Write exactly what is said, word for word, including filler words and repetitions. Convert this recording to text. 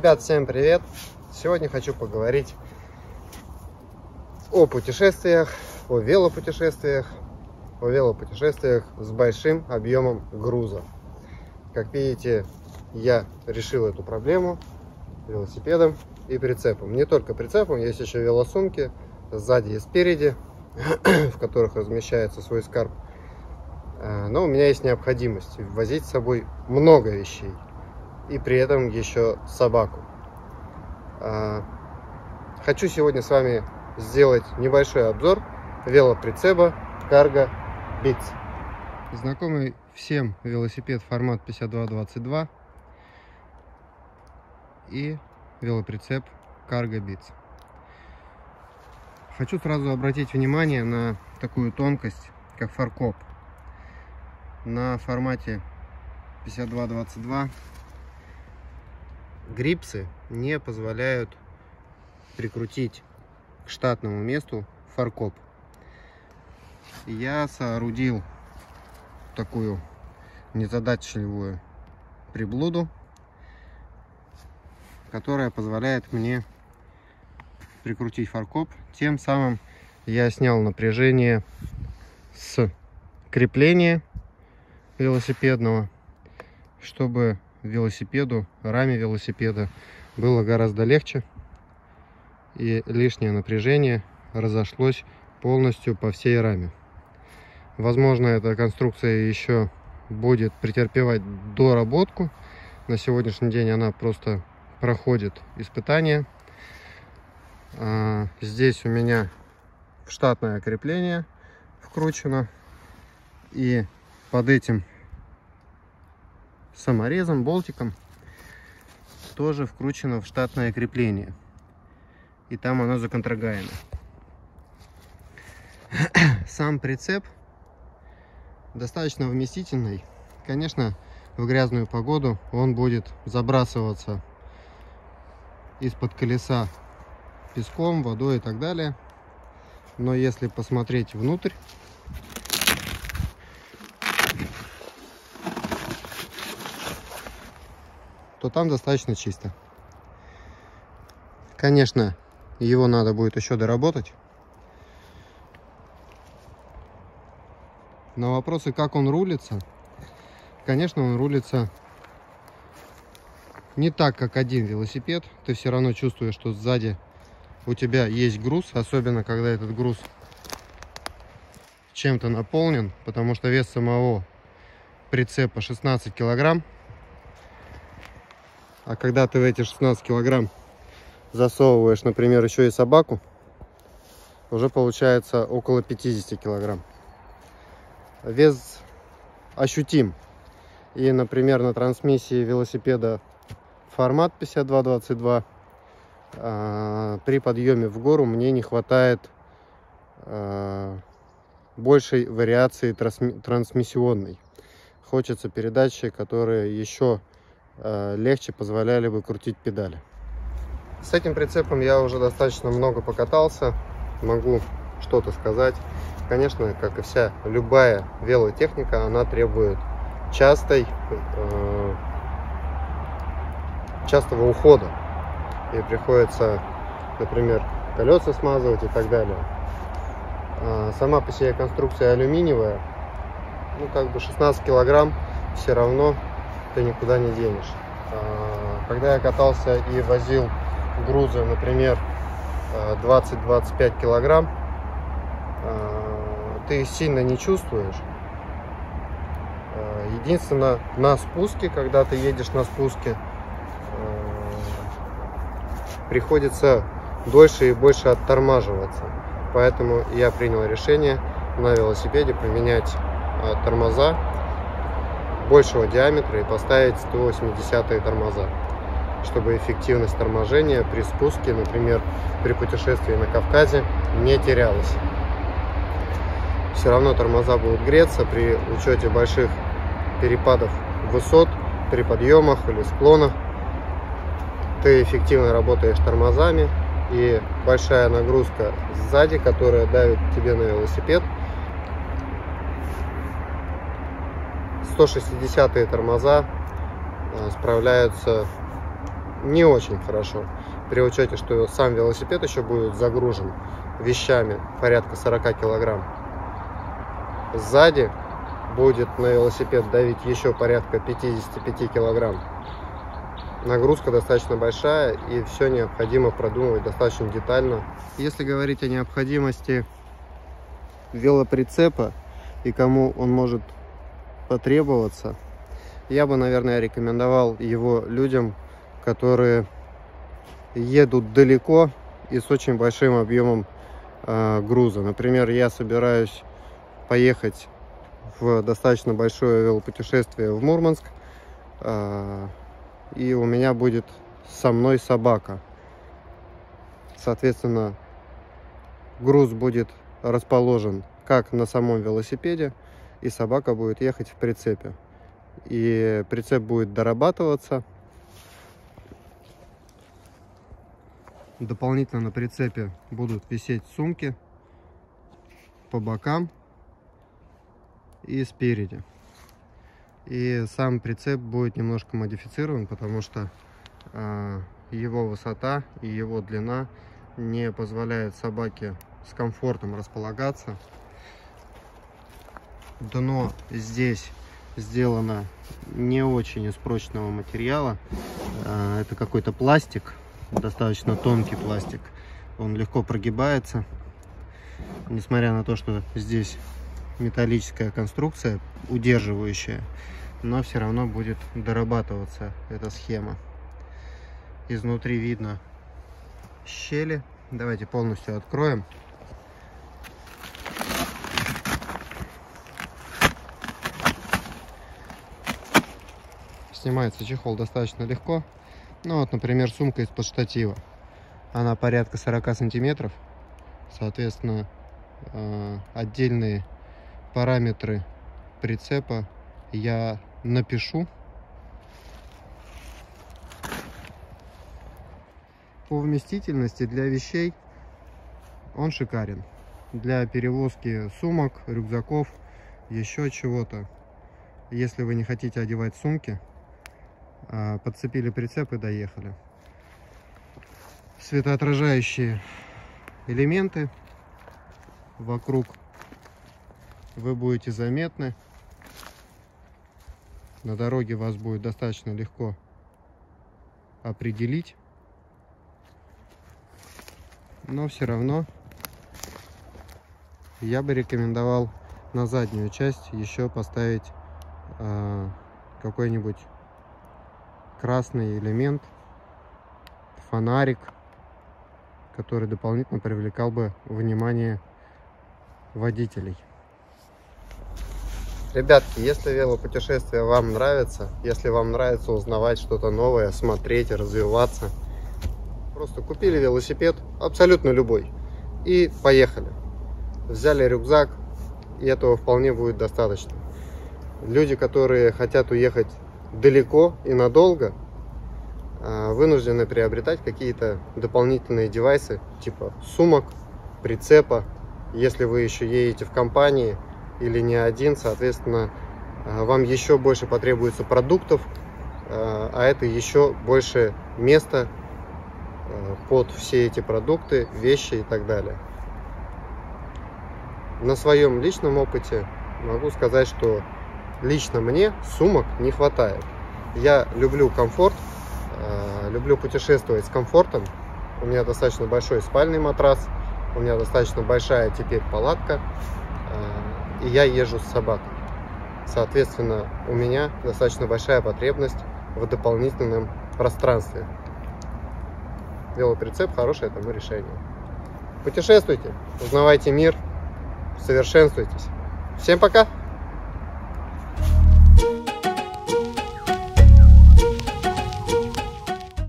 Ребят, всем привет! Сегодня хочу поговорить о путешествиях, о велопутешествиях, о велопутешествиях с большим объемом груза. Как видите, я решил эту проблему велосипедом и прицепом. Не только прицепом, есть еще велосумки сзади и спереди, в которых размещается свой скарб. Но у меня есть необходимость возить с собой много вещей. И при этом еще собаку. Хочу сегодня с вами сделать небольшой обзор велоприцепа Cargo Beats. Знакомый всем велосипед формат пятьдесят два двадцать два и велоприцеп Cargo Beats. Хочу сразу обратить внимание на такую тонкость, как фаркоп. На формате пятьдесят два двадцать два грипсы не позволяют прикрутить к штатному месту фаркоп. Я соорудил такую незадачливую приблуду, которая позволяет мне прикрутить фаркоп. Тем самым я снял напряжение с крепления велосипедного, чтобы велосипеду, раме велосипеда было гораздо легче, и лишнее напряжение разошлось полностью по всей раме. Возможно, эта конструкция еще будет претерпевать доработку. На сегодняшний день она просто проходит испытания. Здесь у меня штатное крепление вкручено, и под этим саморезом, болтиком тоже вкручено в штатное крепление, и там оно законтрагаяно. Сам прицеп достаточно вместительный. Конечно, в грязную погоду он будет забрасываться из-под колеса песком, водой и так далее, но если посмотреть внутрь, то там достаточно чисто. Конечно, его надо будет еще доработать. На вопросы, как он рулится, конечно, он рулится не так, как один велосипед. Ты все равно чувствуешь, что сзади у тебя есть груз, особенно когда этот груз чем-то наполнен, потому что вес самого прицепа шестнадцать килограмм. А когда ты в эти шестнадцать килограмм засовываешь, например, еще и собаку, уже получается около пятидесяти килограмм. Вес ощутим. И, например, на трансмиссии велосипеда формат пятьдесят два двадцать два э, при подъеме в гору мне не хватает э, большей вариации трансмиссионной. Хочется передачи, которые еще легче позволяли бы крутить педали. С этим прицепом я уже достаточно много покатался, могу что-то сказать. Конечно, как и вся любая велотехника, она требует частой, э, частого ухода, и приходится, например, колеса смазывать и так далее. А сама по себе конструкция алюминиевая, ну как бы шестнадцать килограмм все равно ты никуда не денешь. Когда я катался и возил грузы, например, двадцать — двадцать пять килограмм, ты их сильно не чувствуешь. Единственное, на спуске, когда ты едешь на спуске, приходится дольше и больше оттормаживаться. Поэтому я принял решение на велосипеде поменять тормоза большего диаметра и поставить сто восьмидесятые тормоза, чтобы эффективность торможения при спуске, например, при путешествии на Кавказе, не терялась. Все равно тормоза будут греться при учете больших перепадов высот, при подъемах или склонах. Ты эффективно работаешь тормозами, и большая нагрузка сзади, которая давит тебе на велосипед, сто шестидесятые тормоза справляются не очень хорошо. При учете, что сам велосипед еще будет загружен вещами порядка сорока килограмм. Сзади будет на велосипед давить еще порядка пятидесяти пяти килограмм. Нагрузка достаточно большая, и все необходимо продумывать достаточно детально. Если говорить о необходимости велоприцепа и кому он может потребоваться, я бы, наверное, рекомендовал его людям, которые едут далеко и с очень большим объемом э, груза. Например, я собираюсь поехать в достаточно большое велопутешествие в Мурманск, э, и у меня будет со мной собака. Соответственно, груз будет расположен как на самом велосипеде, и собака будет ехать в прицепе. И прицеп будет дорабатываться. Дополнительно на прицепе будут висеть сумки по бокам и спереди. И сам прицеп будет немножко модифицирован, потому что э, его высота и его длина не позволяет собаке с комфортом располагаться. Дно здесь сделано не очень из прочного материала. Э, это какой-то пластик, достаточно тонкий пластик. Он легко прогибается, несмотря на то, что здесь металлическая конструкция удерживающая, но все равно будет дорабатываться эта схема. Изнутри видно щели. Давайте полностью откроем. Снимается чехол достаточно легко. Ну вот, например, сумка из-под штатива. Она порядка сорока сантиметров. Соответственно, отдельные параметры прицепа я напишу. По вместительности для вещей он шикарен. Для перевозки сумок, рюкзаков, еще чего-то. Если вы не хотите одевать сумки, подцепили прицеп и доехали. Светоотражающие элементы вокруг вы будете заметны. На дороге вас будет достаточно легко определить. Но все равно я бы рекомендовал на заднюю часть еще поставить э, какой-нибудь красный элемент, фонарик, который дополнительно привлекал бы внимание водителей. Ребятки, если велопутешествие вам нравится, если вам нравится узнавать что-то новое, смотреть, развиваться, просто купили велосипед, абсолютно любой, и поехали. Взяли рюкзак, и этого вполне будет достаточно. Люди, которые хотят уехать далеко и надолго, вынуждены приобретать какие-то дополнительные девайсы, типа сумок, прицепа. Если вы еще едете в компании или не один, соответственно, вам еще больше потребуется продуктов, а это еще больше места под все эти продукты, вещи и так далее. На своем личном опыте могу сказать, что лично мне сумок не хватает. Я люблю комфорт, люблю путешествовать с комфортом. У меня достаточно большой спальный матрас, у меня достаточно большая теперь палатка, и я езжу с собакой. Соответственно, у меня достаточно большая потребность в дополнительном пространстве. Велоприцеп — хорошее тому решение. Путешествуйте, узнавайте мир, совершенствуйтесь. Всем пока!